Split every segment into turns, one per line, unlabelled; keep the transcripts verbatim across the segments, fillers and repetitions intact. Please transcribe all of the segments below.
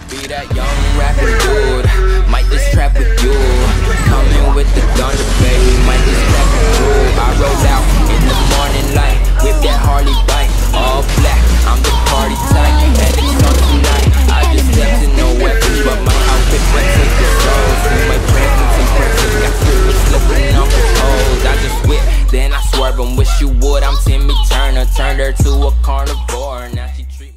be that young rapping dude. Might just trap with you. Coming with the thunder, baby. Might just trap with you. I roll out in the morning light with that Harley bike, all black. I'm the party type, and it's on tonight. I just stepped in no weapons, but my outfit might take the soul. See my presence impressive, got strippers slipping off the poles. I just whip, then I swerve and wish you would. I'm Timmy Turner, turned her to a carnivore. Now she treat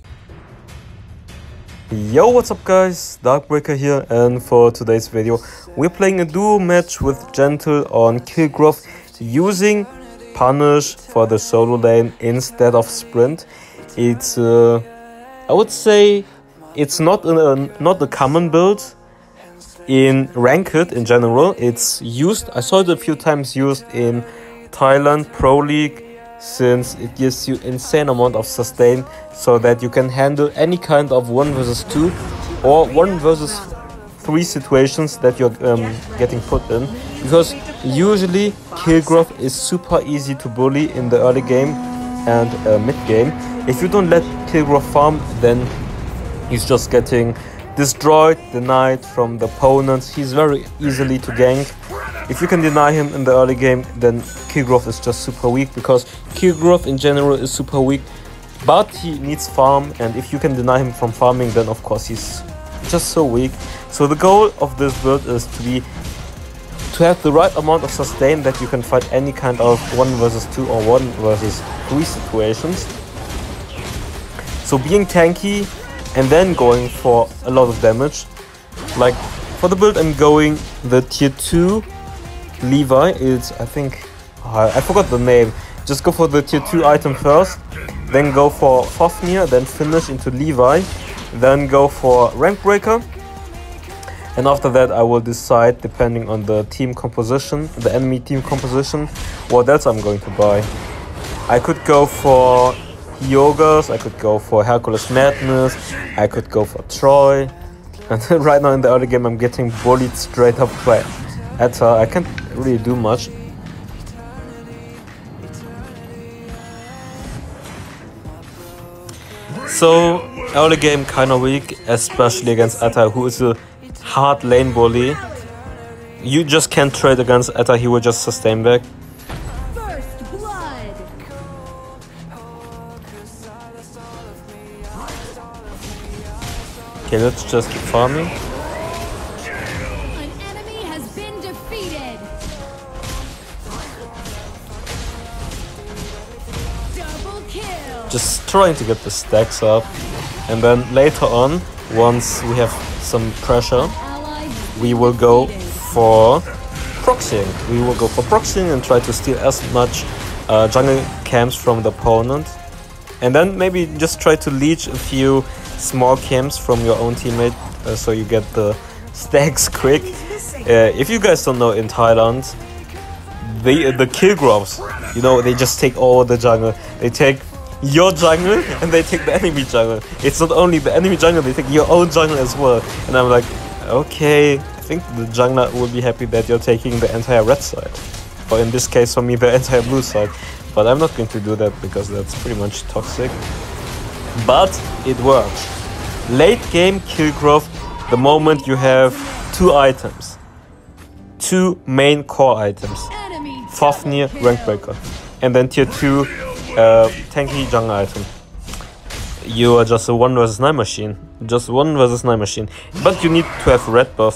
me.
Yo, what's up guys, Darkbreaker here, and for today's video we're playing a duo match with Gentle on Kilgrove using Punish for the solo lane instead of Sprint. It's uh, I would say it's not a, not a common build in Ranked in general. It's used, I saw it a few times used in Thailand Pro League, since it gives you insane amount of sustain so that you can handle any kind of one versus two or one versus three situations that you're um, getting put in, because usually Kilgrove is super easy to bully in the early game and uh, mid game. If you don't let Kilgrove farm, then he's just getting destroyed, denied from the opponents. He's very easily to gank. If you can deny him in the early game, then Kilgrove is just super weak, because Kilgrove in general is super weak, but he needs farm, and if you can deny him from farming, then of course he's just so weak. So the goal of this build is to be to have the right amount of sustain that you can fight any kind of one versus two or one versus three situations. So being tanky and then going for a lot of damage. Like for the build I'm going the tier two Levi. It's, I think, uh, I forgot the name. Just go for the tier two item first, then go for Fafnir, then finish into Levi, then go for Rank Breaker, and after that I will decide, depending on the team composition, the enemy team composition, what else I'm going to buy. I could go for Hyogas, I could go for Hercules Madness, I could go for Troy, and right now in the early game I'm getting bullied straight up by Etta. I can't really do much. So early game kinda weak, especially against Etta, who is a hard lane bully. You just can't trade against Etta, he will just sustain back.
First blood.
Okay, let's just keep farming.
An enemy has been defeated. Double kill.
Just trying to get the stacks up, and then later on, once we have some pressure, we will go for proxying. We will go for proxying and try to steal as much uh, jungle camps from the opponent, and then maybe just try to leech a few small camps from your own teammate, uh, so you get the stacks quick. Uh, if you guys don't know, in Thailand, they, the Kilgroves, you know, they just take all the jungle. They take your jungle and they take the enemy jungle. It's not only the enemy jungle, they take your own jungle as well. And I'm like, okay, I think the jungler will be happy that you're taking the entire red side. Or in this case for me, the entire blue side. But I'm not going to do that because that's pretty much toxic. But it works. Late game Kilgrove, the moment you have two items. Two main core items. Fafnir, Rank Breaker. And then tier two uh, tanky jungle item. You are just a one versus nine machine. Just one versus nine machine. But you need to have red buff.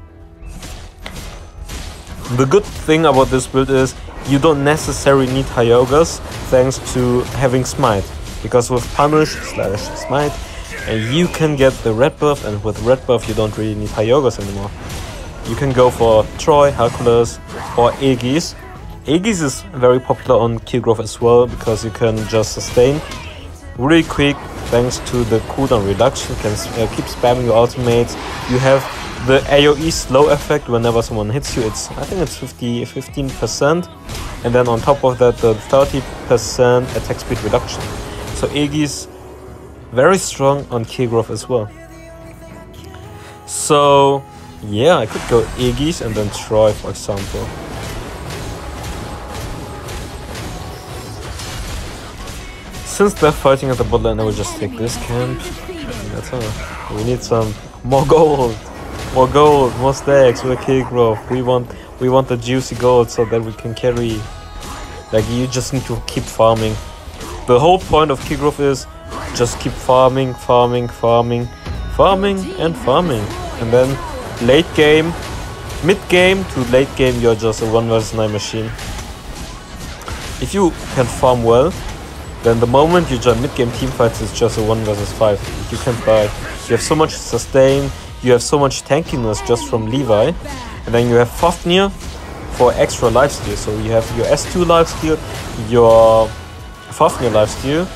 The good thing about this build is you don't necessarily need Hyogas thanks to having Smite. Because with Punish slash Smite, uh, you can get the red buff, and with red buff you don't really need Hyogas anymore. You can go for Troy, Hercules, or Aegis. Aegis is very popular on Kilgrove as well, because you can just sustain really quick thanks to the cooldown reduction. You can uh, keep spamming your ultimates. You have the AoE slow effect whenever someone hits you. It's, I think it's fifty, fifteen percent, and then on top of that the thirty percent attack speed reduction. So Aegis very strong on Kilgrove as well. So yeah, I could go Aegis and then Troy, for example. Since they're fighting at the bot lane, I will just take this camp. That's all. We need some more gold, more gold, more stacks with Kilgrove. We want, we want the juicy gold so that we can carry. Like you just need to keep farming. The whole point of Kilgrove is just keep farming, farming, farming, farming, and farming, and then late game, mid game to late game, you're just a one versus nine machine. If you can farm well, then the moment you join mid game team fights, it's just a one versus five. You can't die. You have so much sustain, you have so much tankiness just from Levi, and then you have Fafnir for extra lifesteal. So you have your S two lifesteal, your Fafnir lifesteal.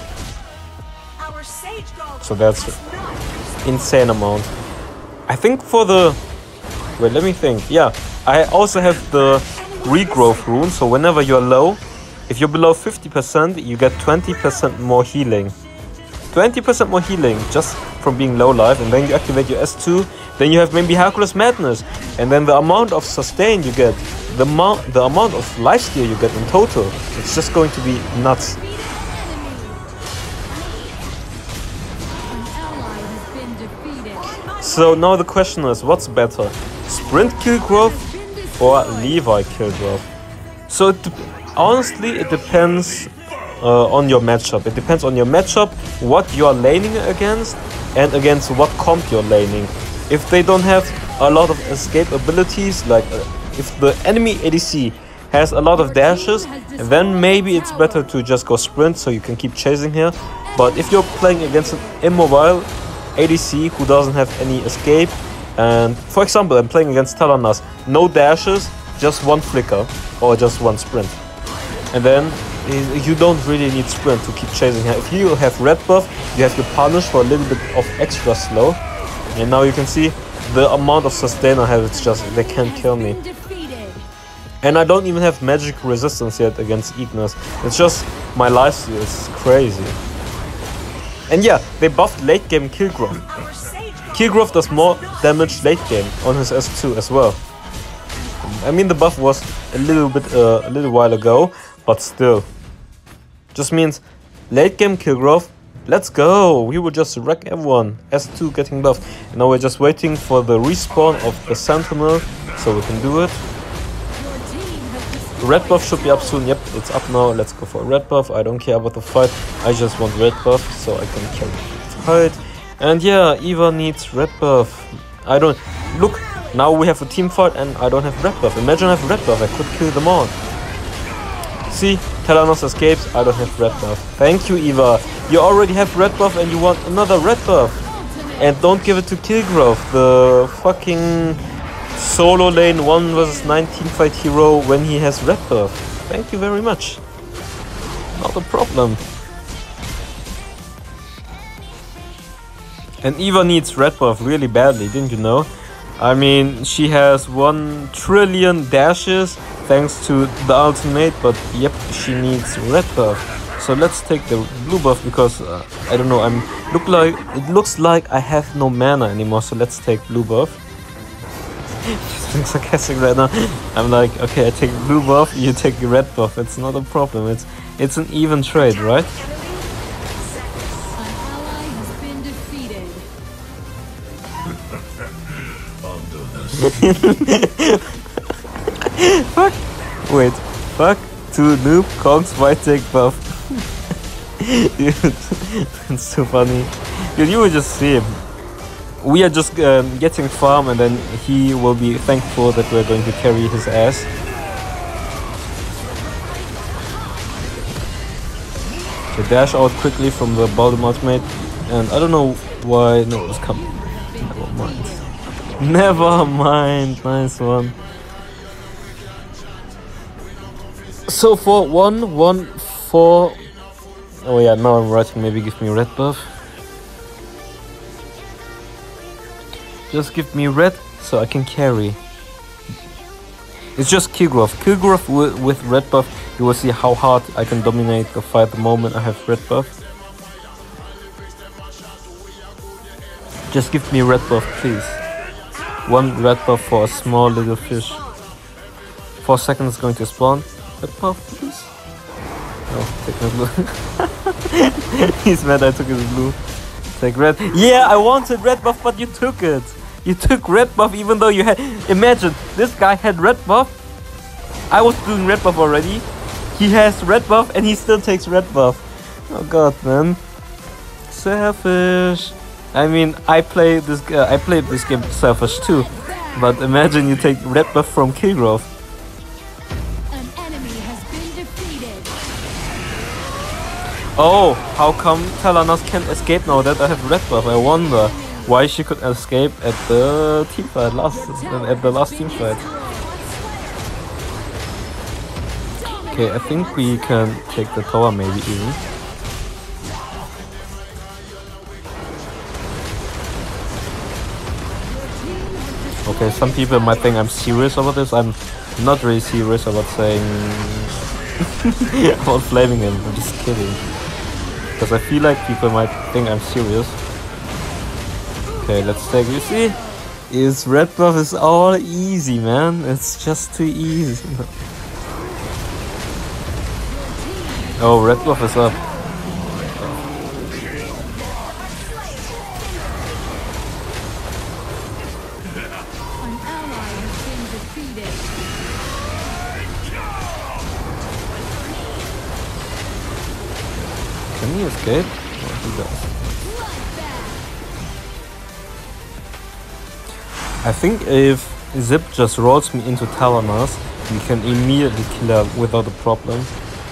So that's insane amount. I think for the wait, let me think. Yeah, I also have the regrowth rune. So whenever you're low, if you're below fifty percent, you get twenty percent more healing. twenty percent more healing just from being low life, and then you activate your S two. Then you have maybe Hercules Madness, and then the amount of sustain you get, the amount, the amount of lifesteal you get in total, it's just going to be nuts. So now the question is, what's better, Sprint Kilgrove or Levi Kilgrove? So it honestly, it depends uh, on your matchup. It depends on your matchup, what you are laning against, and against what comp you're laning. If they don't have a lot of escape abilities, like uh, if the enemy A D C has a lot of dashes, then maybe it's better to just go sprint so you can keep chasing here. But if you're playing against an immobile A D C who doesn't have any escape, and for example I'm playing against Talanas, no dashes, just one flicker or just one sprint, and then you don't really need sprint to keep chasing her. If you have red buff, you have to punish for a little bit of extra slow, and now you can see the amount of sustain I have. It's just, they can't kill me. And I don't even have magic resistance yet against Ignis. It's just my lifesteal is crazy. And yeah, they buffed late game Kilgrove. Kilgrove does more damage late game on his S two as well. I mean, the buff was a little bit uh, a little while ago, but still. Just means late game Kilgrove, let's go! We will just wreck everyone. S two getting buffed. And now we're just waiting for the respawn of the Sentinel so we can do it. Red buff should be up soon. Yep, it's up now. Let's go for a red buff. I don't care about the fight. I just want red buff so I can carry the fight. And yeah, Eva needs red buff. I don't... Look, now we have a team fight and I don't have red buff. Imagine I have red buff. I could kill them all. See, Talanos escapes. I don't have red buff. Thank you, Eva. You already have red buff and you want another red buff. And don't give it to Kilgrove, the fucking solo lane one versus nineteen fight hero when he has red buff. Thank you very much. Not a problem. And Eva needs red buff really badly, didn't you know? I mean, she has one trillion dashes thanks to the ultimate, but yep, she needs red buff. So let's take the blue buff because uh, I don't know. I'm look like it looks like I have no mana anymore. So let's take blue buff. She's being sarcastic right now. I'm like, okay, I take blue buff, you take the red buff. It's not a problem. It's it's an even trade, right? Fuck. Wait. Fuck to noob Kong's white take buff. Dude, that's so funny. Dude, you will just see him. We are just um, getting farm and then he will be thankful that we're going to carry his ass. Okay, dash out quickly from the Baldum ultimate. And I don't know why... No, it's coming. Never mind. Never mind. Nice one. So for one, one, four... Oh yeah, now I'm writing, maybe give me red buff. Just give me red so I can carry. It's just Kilgrove. Kilgrove with, with red buff, you will see how hard I can dominate the fight the moment I have red buff. Just give me red buff, please. One red buff for a small little fish. Four seconds going to spawn. Red buff, please. Oh, take my blue. He's mad I took his blue. Take red. Yeah, I wanted red buff, but you took it. You took red buff even though you had... Imagine, this guy had red buff. I was doing red buff already. He has red buff and he still takes red buff. Oh god, man. Selfish. I mean, I play this. Uh, I played this game selfish too. But imagine you take red buff from Kilgrove.
An enemy has been defeated.
Oh, how come Talanos can't escape now that I have red buff? I wonder why she could escape at the team fight last at the last team fight. Okay, I think we can take the tower maybe even. Okay, some people might think I'm serious about this. I'm not really serious about saying about flaming him. I'm just kidding. Because I feel like people might think I'm serious. Okay, let's take. You see, is red buff is all easy, man. It's just too easy. Oh, red buff is up.
An ally has been defeated.
Can he escape? Oh, he does. I think if Zip just rolls me into Talanos, we can immediately kill her without a problem.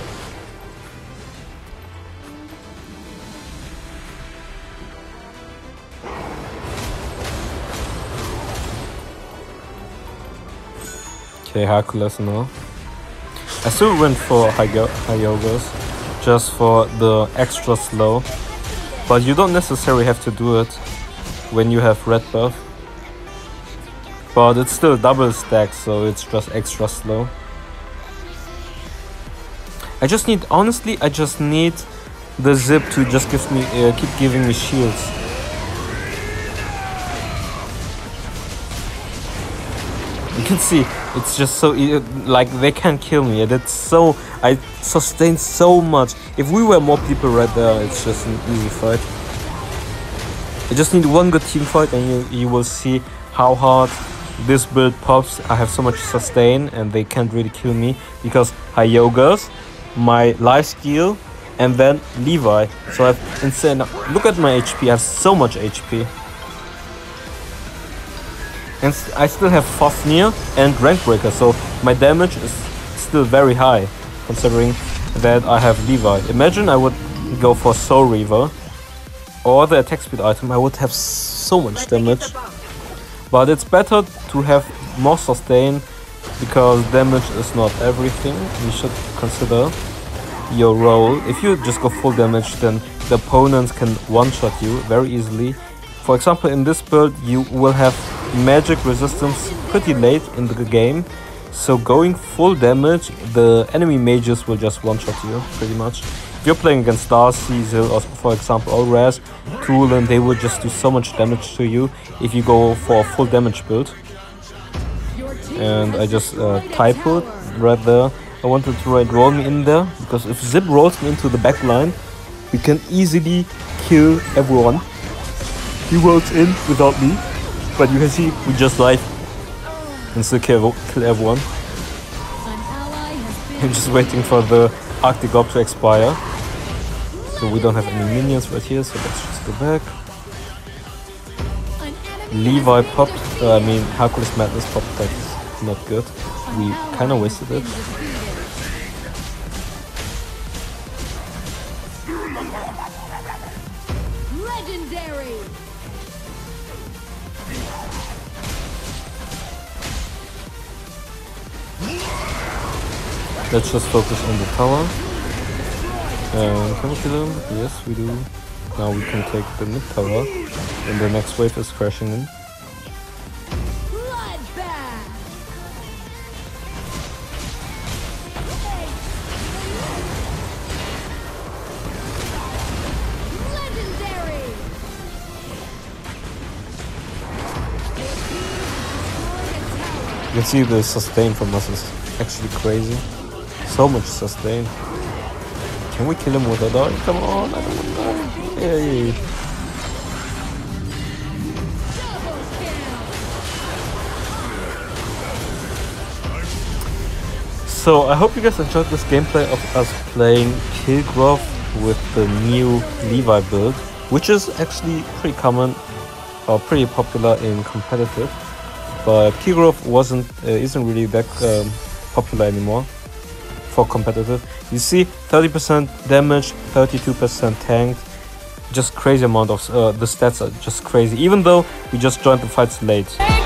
Okay, Hercules now. I still went for Hyogas, just for the extra slow. But you don't necessarily have to do it when you have red buff. But it's still double stack, so it's just extra slow. I just need, honestly, I just need the Zip to just give me, uh, keep giving me shields. You can see, it's just so, like, they can't kill me. It's so, I sustain so much. If we were more people right there, it's just an easy fight. I just need one good team fight and you, you will see how hard this build pops. I have so much sustain and they can't really kill me because Hyogas, my life steal, and then Levi. So I have insane. Look at my H P, I have so much H P. And I still have Fafnir and Rankbreaker, so my damage is still very high, considering that I have Levi. Imagine I would go for Soul Reaver or the attack speed item, I would have so much damage. But it's better to have more sustain, because damage is not everything. You should consider your role. If you just go full damage, then the opponents can one-shot you very easily. For example, in this build, you will have magic resistance pretty late in the game, so going full damage, the enemy mages will just one-shot you pretty much. If you're playing against Darcy, Zil, or for example Olraz, Tulin, they will just do so much damage to you if you go for a full damage build. And I just uh, typoed right there. I wanted to right roll me in there, because if Zip rolls me into the back line, we can easily kill everyone. He rolls in without me, but you can see we just live and still kill, kill everyone. I'm just waiting for the Arctic Orb to expire. So we don't have any minions right here, so let's just go back. Levi popped, uh, I mean Hercules Madness popped, that's not good. We kinda wasted it.
Legendary.
Let's just focus on the tower. And can we kill him? Yes, we do. Now we can take the mid tower. And the next wave is crashing in.
Bloodbath. Legendary.
You can see the sustain from us is actually crazy. So much sustain. Can we kill him with a dog? Come on, I don't want to die. Yay. So I hope you guys enjoyed this gameplay of us playing Kilgrove with the new Levi build, which is actually pretty common or pretty popular in competitive, but Kilgrove wasn't uh, isn't really that um, popular anymore for competitive. You see, thirty percent damage, thirty-two percent tanked, just crazy amount of uh, the stats are just crazy, even though we just joined the fights late.